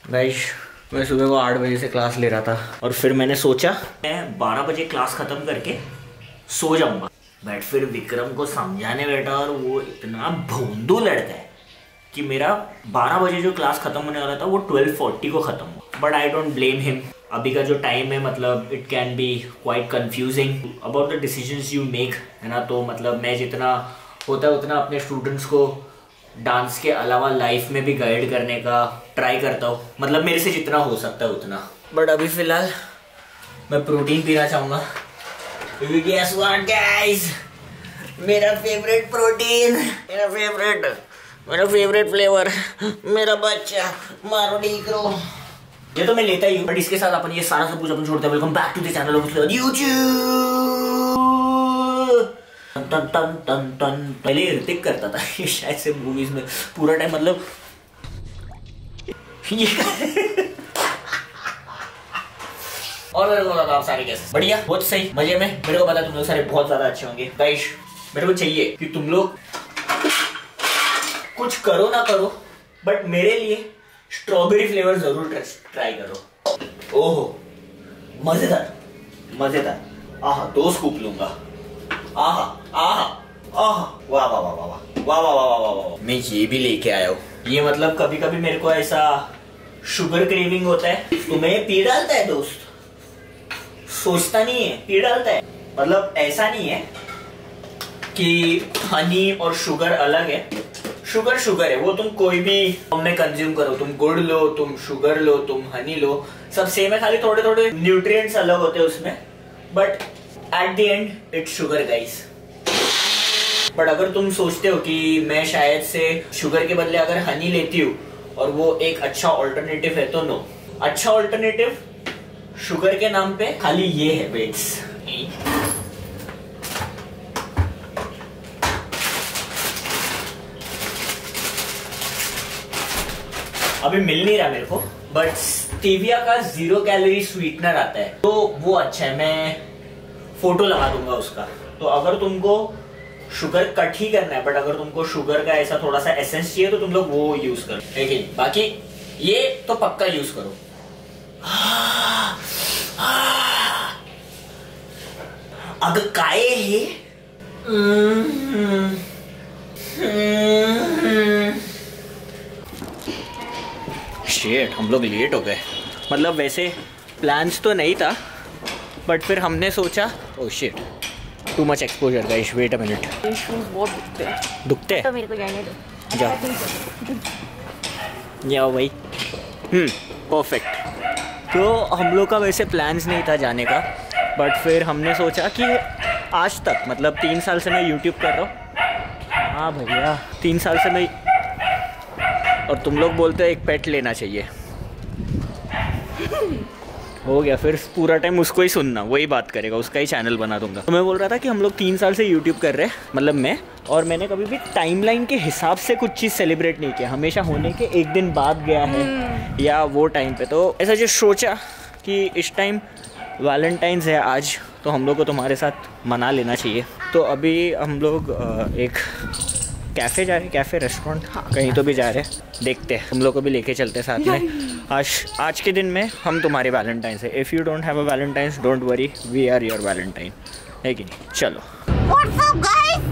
Guys मैं सुबह को 8 बजे से क्लास ले रहा था और फिर मैंने सोचा मैं 12 बजे क्लास खत्म करके सो जाऊंगा, बट फिर विक्रम को समझाने बैठा और वो इतना भोंदू लड़का है कि मेरा 12 बजे जो क्लास खत्म होने वाला था वो 12:40 को खत्म हुआ। But I don't blame him. अभी का जो टाइम है मतलब it can be quite confusing about the decisions you make, है ना। तो मतलब मैं जितना होता है उतना अपने स्टूडेंट्स को डांस के अलावा लाइफ में भी गाइड करने का ट्राई करता हूँ, मतलब मेरे से जितना हो सकता है उतना। बट अभी फिलहाल मैं प्रोटीन पीना चाहूँगा क्योंकि guess what guys, मेरा फेवरेट प्रोटीन, मेरा फेवरेट फ्लेवर, मेरा बच्चा मारो डीक्रो, ये तो मैं लेता ही हूँ। बट इसके साथ अपन ये सारा सब कुछ अपन छोड़ते हैं। Welcome back to the channel of YouTube. टन टन टन टन पहले ऋतिक करता था ये शायद से मूवीज में पूरा टाइम, मतलब और मेरे को पता आप सारे कैसे बढ़िया बहुत सही मजे में। मेरे को पता तुम लोग सारे बहुत ज्यादा अच्छे होंगे गाइस। मेरे को चाहिए कि तुम लोग कुछ करो ना करो बट मेरे लिए स्ट्रॉबेरी फ्लेवर जरूर ट्राई करो। ओहो मजेदार मजेदार, आहा 2 स्कूप लूंगा, आहा आहा आहा, वाह वाह वाह वाह वाह वाह वाह वाह वाह। मैं ये भी लेके आया हूँ। ये मतलब कभी कभी मेरे को ऐसा शुगर क्रेविंग होता है तो मैं पी डालता है दोस्त, सोचता नहीं है पी डालता है। मतलब ऐसा नहीं है कि हनी और शुगर अलग है, शुगर शुगर है, वो तुम कोई भी में कंज्यूम करो, तुम गुड़ लो, तुम शुगर लो, तुम हनी लो, सब सेम है, खाली थोड़े थोड़े न्यूट्रिएंट्स अलग होते हैं उसमें, but at the end it's sugar guys. But अगर तुम सोचते हो कि मैं शायद से शुगर के बदले अगर हनी लेती हूँ और वो एक अच्छा ऑल्टरनेटिव है तो नो, अच्छा ऑल्टरनेटिव शुगर के नाम पे खाली ये है बेट्स। अभी मिल नहीं रहा मेरे को, बट स्टीविया का 0 कैलोरी स्वीटनर आता है तो वो अच्छा है, मैं फोटो लगा दूंगा उसका। तो अगर तुमको शुगर कट ही करना है बट अगर तुमको शुगर का ऐसा थोड़ा सा एसेंस चाहिए तो तुम लोग वो यूज करो, लेकिन बाकी ये तो पक्का यूज करो। अगर काए है शेट, हम लोग लेट हो गए। मतलब वैसे प्लान्स तो नहीं था बट फिर हमने सोचा oh shit too much exposure guys, wait a minute. बहुत दुखते हैं तो मेरे को जाने दो, जाओ भाई। परफेक्ट। तो हम लोग का वैसे प्लान्स नहीं था जाने का बट फिर हमने सोचा कि आज तक मतलब 3 साल से मैं यूट्यूब कर रहा हूँ। हाँ भैया 3 साल से मैं, और तुम लोग बोलते हो एक पेट लेना चाहिए, हो गया फिर पूरा टाइम उसको ही सुनना, वही बात करेगा, उसका ही चैनल बना दूंगा। तो मैं बोल रहा था कि हम लोग 3 साल से यूट्यूब कर रहे हैं, मतलब मैं, और मैंने कभी भी टाइमलाइन के हिसाब से कुछ चीज़ सेलिब्रेट नहीं किया, हमेशा होने के एक दिन बाद गया है या वो टाइम पे। तो ऐसा जो सोचा कि इस टाइम वैलेंटाइंस है आज तो हम लोग को तुम्हारे साथ मना लेना चाहिए। तो अभी हम लोग एक कैफ़े जा रहे हैं, कैफ़े रेस्टोरेंट कहीं तो भी जा रहे हैं, देखते हैं हम लोग को भी लेके चलते साथ में। आज के दिन में हम तुम्हारे वैलेंटाइंस है। If you don't have a valentines don't worry, we are your valentine, है कि नहीं? चलो। What's up guys?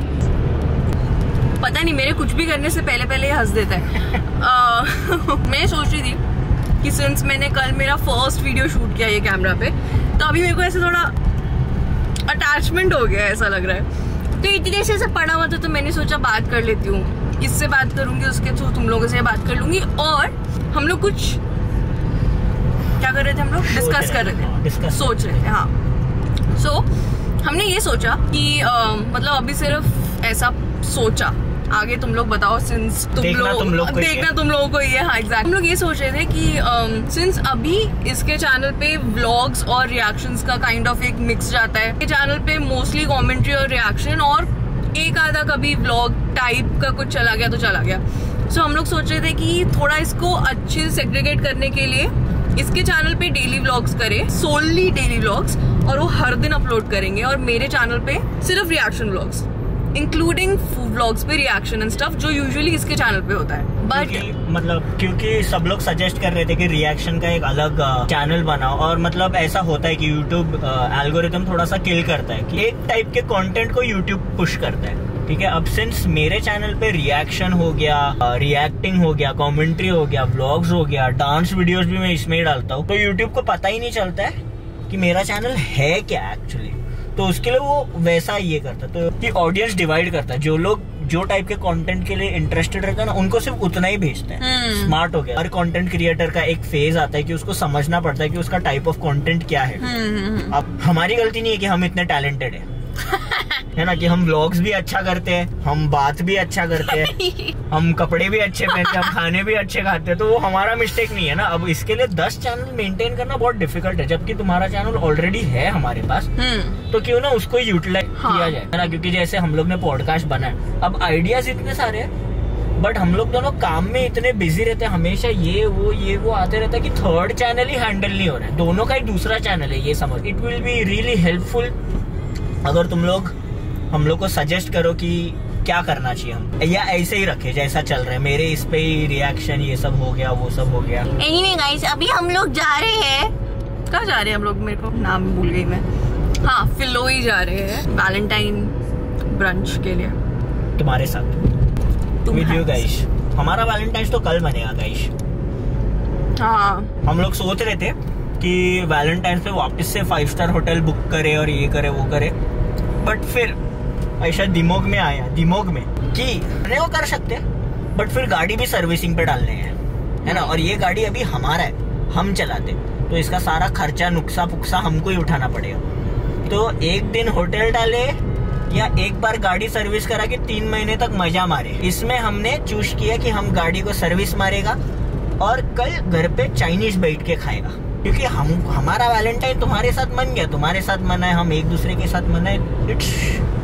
पता नहीं मेरे कुछ भी करने से पहले हंस देता है। मैं सोच रही थी कि सिंस मैंने कल मेरा फर्स्ट वीडियो शूट किया ये कैमरा पे, तो अभी मेरे को ऐसे थोड़ा अटैचमेंट हो गया ऐसा लग रहा है। तो इतनी देर से पढ़ा हुआ था तो मैंने सोचा बात कर लेती हूँ, इससे बात करूंगी, उसके थ्रू तुम लोगों से बात कर लूंगी। और हम लोग कुछ क्या कर रहे थे, हम लोग डिस्कस कर रहे थे, सोच रहे थे। हाँ सो हमने ये सोचा कि मतलब अभी सिर्फ ऐसा सोचा, आगे तुम लोग बताओ, सिंस देखना तुम लोगों को ये। हाँ एग्जैक्ट, हम लोग ये सोच रहे थे कि सिंस अभी इसके चैनल पे व्लॉग्स और रिएक्शंस का काइंड ऑफ एक मिक्स जाता है, ये चैनल पे मोस्टली कमेंट्री और रिएक्शन और एक आधा कभी व्लॉग टाइप का कुछ चला गया तो चला गया। सो हम लोग सोच रहे थे कि थोड़ा इसको अच्छे से सेग्रीगेट करने के लिए इसके चैनल पे डेली व्लॉग्स करें, सोनली डेली व्लॉग्स, और वो हर दिन अपलोड करेंगे, और मेरे चैनल पे सिर्फ रिएक्शन व्लॉग्स। इंक्लूडिंग व्लॉग्स पे रिएक्शन एंड स्टफ, जो यूजुअली इसके चैनल पे होता है। बट मतलब क्योंकि सब लोग सजेस्ट कर रहे थे कि रिएक्शन का एक अलग चैनल बनाओ, और मतलब ऐसा होता है कि यूट्यूब एल्गोरिथम थोड़ा सा किल करता है कि एक टाइप के कंटेंट को यूट्यूब पुश करता है, ठीक है। अब सिंस मेरे चैनल पे रिएक्शन हो गया, रिएक्टिंग हो गया, कमेंट्री हो गया, व्लॉग्स हो गया, डांस वीडियोस भी मैं इसमें ही डालता हूँ, तो यूट्यूब को पता ही नहीं चलता है कि मेरा चैनल है क्या एक्चुअली। तो उसके लिए वो वैसा ये करता है, तो कि ऑडियंस डिवाइड करता है। जो लोग जो टाइप के कंटेंट के लिए इंटरेस्टेड रहता है ना, उनको सिर्फ उतना ही भेजते हैं। स्मार्ट हो गया। हर कंटेंट क्रिएटर का एक फेज आता है कि उसको समझना पड़ता है कि उसका टाइप ऑफ कंटेंट क्या है। अब हमारी गलती नहीं है कि हम इतने टैलेंटेड है है ना, कि हम व्लॉग्स भी अच्छा करते हैं, हम बात भी अच्छा करते हैं, हम कपड़े भी अच्छे पहनते हैं, हम खाने भी अच्छे खाते हैं, तो वो हमारा मिस्टेक नहीं है ना। अब इसके लिए 10 चैनल मेंटेन करना बहुत डिफिकल्ट है, जबकि तुम्हारा चैनल ऑलरेडी है हमारे पास, तो क्यों ना उसको यूटिलाइज किया जाए, है ना। क्योंकि जैसे हम लोग ने पॉडकास्ट बनाया, अब आइडियाज इतने सारे हैं, बट हम लोग दोनों काम में इतने बिजी रहते हैं, हमेशा ये वो आते रहता है कि थर्ड चैनल ही हैंडल नहीं हो रहा है। दोनों का एक दूसरा चैनल है, ये समझ। It will be really helpful अगर तुम लोग हम लोग को सजेस्ट करो कि क्या करना चाहिए हम, या ऐसे ही रखे जैसा चल रहा है। मेरे इस पे ही रिएक्शन ये सब हो गया, वो सब हो गया। Anyway guys, अभी हम लोग जा रहे हैं, कहाँ जा रहे हैं हम लोग, मेरे को नाम भूल गई मैं। हाँ, फिलोई जा रहे हैं वैलेंटाइन ब्रंच के लिए तुम्हारे साथ विद यू गाइस। हमारा वैलेंटाइंस तो कल बनेगा गाइस। हाँ, हम लोग सोच रहे थे कि वैलेंटाइंस पे वापस से 5 स्टार होटल बुक करे और ये करे वो करे, बट फिर ऐसा दिमाग में आया कि करने को कर सकते हैं, बट फिर गाड़ी भी सर्विसिंग पे डालने हैं, है ना। और ये गाड़ी अभी हमारा है, हम चलाते, तो इसका सारा खर्चा नुक्सा पुक्सा हमको ही उठाना पड़ेगा। तो एक दिन होटल डाले या एक बार गाड़ी सर्विस करा के 3 महीने तक मजा मारे। इसमें हमने चूज किया कि हम गाड़ी को सर्विस मारेगा और कल घर पे चाइनीज बैठ के खाएगा, क्योंकि हमारा वैलेंटाइन तुम्हारे साथ मन गया, तुम्हारे साथ मना है, हम एक दूसरे के साथ मनाए। It's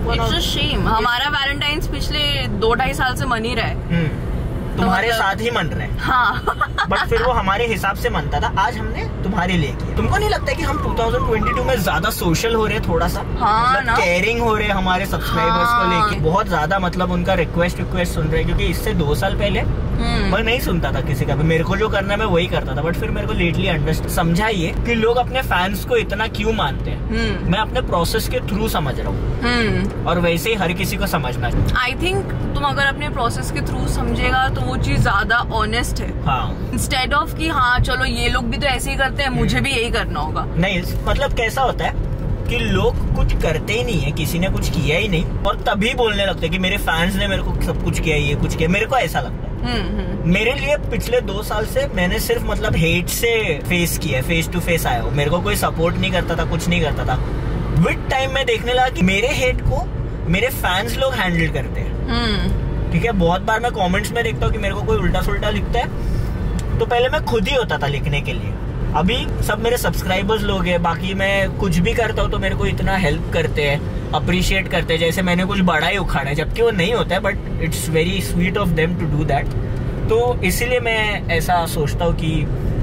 a shame. हमारा वैलेंटाइंस पिछले 2-2.5 साल से मन ही रहा है, तुम्हारे साथ ही मन रहे। हाँ। बट फिर वो हमारे हिसाब से मनता था, आज हमने तुम्हारे लिए किया। तुमको नहीं लगता कि हम 2022 में ज्यादा सोशल हो रहे, थोड़ा सा केयरिंग हो रहे हमारे सब्सक्राइबर्स को लेके, बहुत ज्यादा, मतलब उनका रिक्वेस्ट सुन रहे। क्योंकि इससे 2 साल पहले मैं नहीं सुनता था किसी का भी, मेरे को जो करना है मैं वही करता था। बट फिर मेरे को लेटली अंडरस्टैंड समझा ये कि लोग अपने फैंस को इतना क्यों मानते हैं। मैं अपने प्रोसेस के थ्रू समझ रहा हूँ, और वैसे ही हर किसी को समझना चाहिए। आई थिंक तुम अगर अपने प्रोसेस के थ्रू समझेगा तो वो चीज ज्यादा ऑनेस्ट है। हाँ, इंस्टेड ऑफ कि हाँ चलो ये लोग भी तो ऐसे ही करते हैं, मुझे भी यही करना होगा। नहीं, मतलब कैसा होता है कि लोग कुछ करते ही नहीं है, किसी ने कुछ किया ही नहीं, और तभी बोलने लगते हैं कि मेरे फैंस ने मेरे को सब कुछ किया, ये कुछ किया। मेरे को ऐसा लगता है। मेरे लिए पिछले 2 साल से मैंने सिर्फ मतलब हेट से फेस किया, फेस टू फेस आया हूँ। मेरे को कोई सपोर्ट नहीं करता था, कुछ नहीं करता था। विद टाइम में देखने लगा कि मेरे हेट को मेरे फैंस लोग हैंडल करते हैं। ठीक है, बहुत बार मैं कमेंट्स में देखता हूँ कि मेरे को कोई उल्टा सुल्टा लिखता है, तो पहले मैं खुद ही होता था लिखने के लिए। अभी सब मेरे सब्सक्राइबर्स लोग हैं, बाकी मैं कुछ भी करता हूँ तो मेरे को इतना हेल्प करते हैं, अप्रिशिएट करते हैं, जैसे मैंने कुछ बड़ा ही उखाड़ा है, जबकि वो नहीं होता है, but it's very sweet of them to do that. तो इसीलिए मैं ऐसा सोचता हूँ कि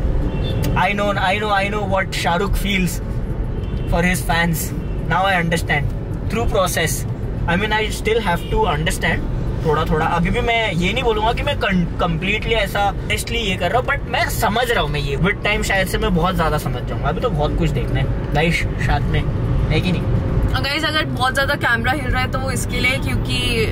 I know what Shahrukh feels for his fans. Now I understand through process. I mean I still have to understand थोड़ा। अभी भी मैं ये नहीं बोलूंगा कि मैं कंप्लीटली ऐसा टेस्टली ये कर रहा हूँ, बट मैं समझ रहा हूँ। मैं ये विद टाइम शायद से मैं बहुत ज्यादा समझ जाऊंगा। अभी तो बहुत कुछ देखना है गाइस साथ में, है कि नहीं गाइस? अगर बहुत ज्यादा कैमरा हिल रहा है तो वो इसके लिए क्योंकि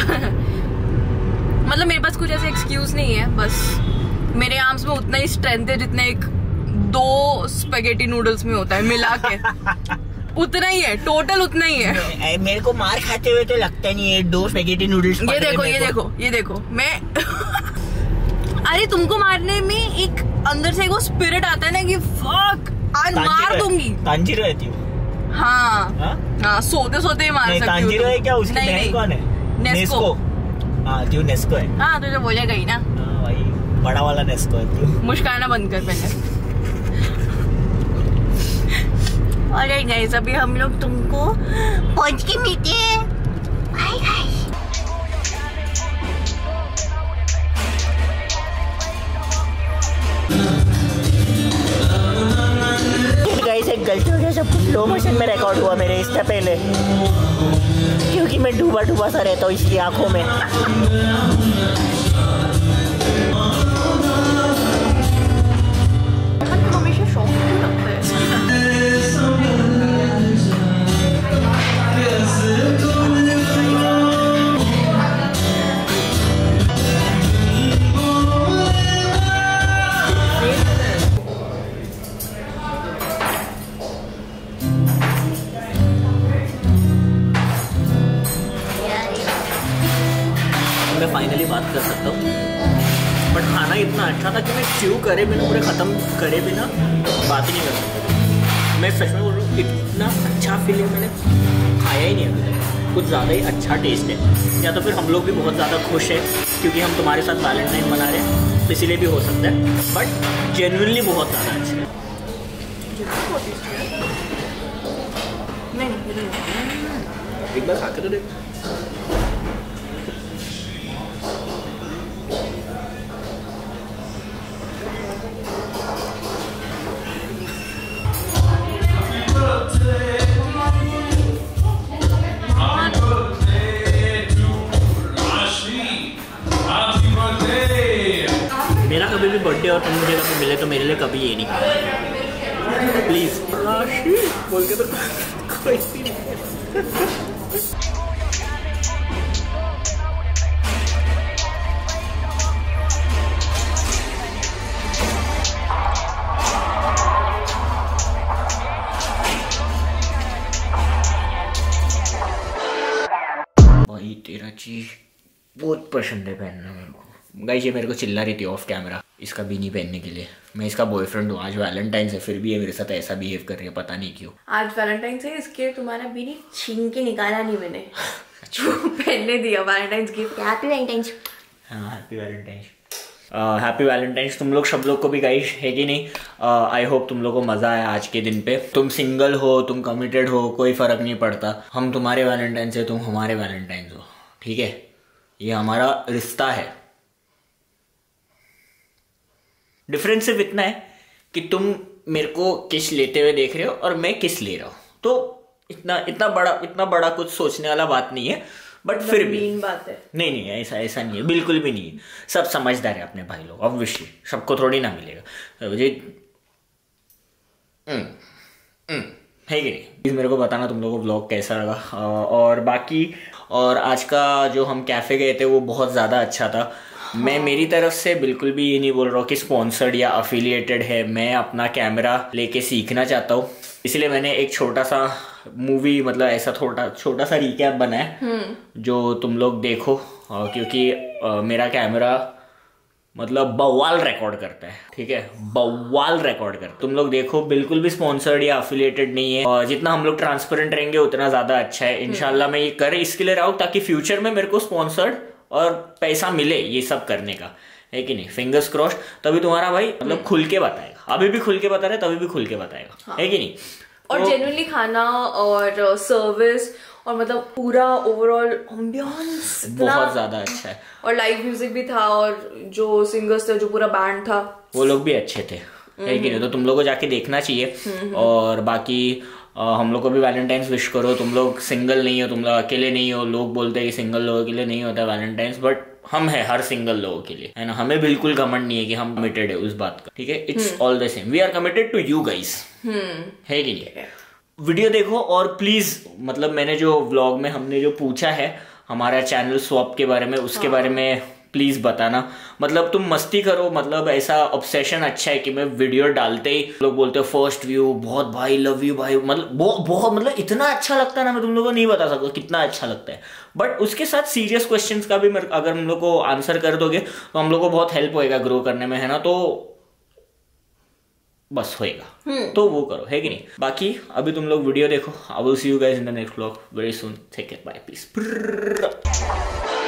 मतलब मेरे पास कुछ ऐसे एक्सक्यूज नहीं है, बस मेरे आर्म्स में उतना ही स्ट्रेंथ है जितना एक 2 स्पेगेटी नूडल्स में होता है मिला के। उतना ही है, टोटल उतना ही है। मेरे को मार खाते हुए तो लगता नहीं है 2 स्पेगेटी नूडल्स। ये देखो मैं अरे तुमको मारने में एक अंदर से वो स्पिरिट आता है ना कि फक आज मार दूंगी। तांजीरो रहती हूँ। हाँ, सोते ही मार सकती हूँ। तांजीरो है क्या? उसकी बहन कौन है? नेस्को। हाँ, तू नेस्को है। हाँ, तुझे बोलेगा ही ना। हाँ भाई, बड़ा वाला नेस्को है तू। मुस्काना बंद कर पहले। ऑलराइट गाइस, अभी हम लोग तुमको पहुंच के मिलते हैं। Bye guys. गाइस, एक एक गलती हो गया, सब कुछ स्लो मोशन में रिकॉर्ड हुआ मेरे इससे पहले, क्योंकि मैं डूबा डूबा सा रहता हूँ इसकी आंखों में। हमेशा शौक क्यों लगता है? मैं फाइनली बात कर सकता हूँ, बट खाना इतना अच्छा था कि मैं च्यू करे बिना, पूरे ख़त्म करे बिना बात ही नहीं कर सकता। मैं सच में बोल रहा हूँ, इतना अच्छा फीलिंग मैंने खाया ही नहीं अभी तक। कुछ ज़्यादा ही अच्छा टेस्ट है, या तो फिर हम लोग भी बहुत ज़्यादा खुश हैं क्योंकि हम तुम्हारे साथ वैलेंटाइन मना रहे हैं, तो इसीलिए भी हो सकता है, बट जेन्युइनली बहुत ज़्यादा अच्छा है। एक बार खा के तो देख। मेरा कभी भी बर्थडे और तुम मुझे कभी मिले तो मेरे लिए कभी ये नहीं कहा प्लीज राशि बोल के तो कोई नहीं। भाई तेरा चीज बहुत पसंद है पहनना मेरे को। गाइस ये मेरे को चिल्ला रही थी ऑफ कैमरा इसका बीनी पहनने के लिए। मैं इसका बॉयफ्रेंड हूँ, आज वैलेंटाइंस है, फिर भी ये मेरे साथ ऐसा बिहेव कर रही है, पता नहीं क्यों। आज वैलेंटाइंस है इसके तुम्हारा बीनी छीन के निकाला नहीं मैंने, पहनने दिया वैलेंटाइंस गिफ्ट। Happy valentine's. हाँ हैप्पी वैलेंटाइंस, हैप्पी वैलेंटाइंस तुम लोग सब लोग को भी गाइस, है कि नहीं। आई होप तुम लोग को मजा आया आज के दिन पे। तुम सिंगल हो, तुम कमिटेड हो, कोई फर्क नहीं पड़ता। हम तुम्हारे वैलेंटाइंस है, तुम हमारे वैलेंटाइंस हो, ठीक है। ये हमारा रिश्ता है। डिफरेंस सिर्फ इतना है कि तुम मेरे को किस लेते हुए देख रहे हो और मैं किस ले रहा हूँ, तो इतना बड़ा कुछ सोचने वाला बात नहीं है, बट फिर भी बात है। नहीं ऐसा नहीं है, बिल्कुल भी नहीं है। सब समझदार है अपने भाई लोग, ऑब्वियसली सबको थोड़ी ना मिलेगा मुझे है कि नहीं। प्लीज मेरे को बताना तुम लोगों को व्लॉग कैसा लगा। और बाकी और आज का जो हम कैफे गए थे वो बहुत ज़्यादा अच्छा था। मैं मेरी तरफ से बिल्कुल भी ये नहीं बोल रहा हूँ कि स्पॉन्सर्ड या अफिलिएटेड है। मैं अपना कैमरा लेके सीखना चाहता हूँ, इसलिए मैंने एक छोटा सा मूवी, मतलब ऐसा छोटा सा रिकैप बनाया जो तुम लोग देखो, क्योंकि मेरा कैमरा मतलब बवाल रिकॉर्ड करता है, ठीक है, बवाल रिकॉर्ड करता है। तुम लोग देखो, बिल्कुल भी स्पॉन्सर्ड या अफिलिएटेड नहीं है, और जितना हम लोग ट्रांसपेरेंट रहेंगे उतना ज्यादा अच्छा है। इंशाल्लाह मैं ये इसके लिए रहा हूँ ताकि फ्यूचर में मेरे को स्पॉन्सर्ड और पैसा मिले ये सब करने का, है कि नहीं। फिंगर्स क्रॉस्ड, तभी तुम्हारा भाई मतलब खुल के बताएगा। अभी भी खुल के बता रहे, तभी भी खुल के बताएगा, हाँ। है कि नहीं। और जेन्युइनली खाना और सर्विस और मतलब पूरा ओवरऑल एम्बियंस बहुत ज्यादा अच्छा है। और लाइव म्यूजिक भी था, और जो सिंगर्स थे, जो पूरा बैंड था, वो लोग भी अच्छे थे, है कि नहीं। तो तुम लोग को जाके देखना चाहिए। और बाकी हम लोग को भी वैलेंटाइंस विश करो। तुम लोग सिंगल नहीं हो, तुम लोग अकेले नहीं हो। लोग बोलते हैं कि सिंगल लोगों के लिए नहीं होता वैलेंटाइंस, बट हम है हर सिंगल लोगों के लिए, है ना। हमें बिल्कुल घमंड नहीं है कि हम कमिटेड है उस बात का, ठीक है। It's all the same, we are committed to you guys, है कि नहीं। वीडियो देखो और प्लीज, मतलब मैंने जो व्लॉग में हमने जो पूछा है हमारा चैनल स्वैप के बारे में, उसके बारे में प्लीज बताना। मतलब तुम मस्ती करो, मतलब ऐसा ऑब्सेशन अच्छा है कि मैं वीडियो डालते ही लोग बोलते हो फर्स्ट व्यू बहुत भाई, लव यू भाई, मतलब बहुत मतलब इतना अच्छा लगता है ना, मैं तुम लोगों को नहीं बता सकता कितना अच्छा लगता है। बट उसके साथ सीरियस क्वेश्चंस का भी अगर हम लोग को आंसर कर दोगे तो हम लोग को बहुत हेल्प होएगा ग्रो करने में, है ना। तो बस होएगा, तो वो करो, है कि नहीं। बाकी अभी तुम लोग वीडियो देखो। I will see you guys in the next vlog very soon. Take care, bye, piece.